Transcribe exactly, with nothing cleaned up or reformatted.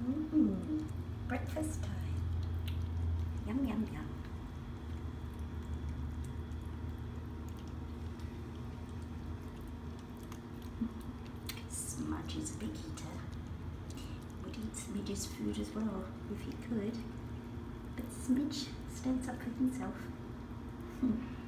Mm-hmm. Breakfast time. Yum, yum, yum. Smudge is a big eater. Would eat Smidge's food as well if he could. But Smidge stands up for himself. Hmm.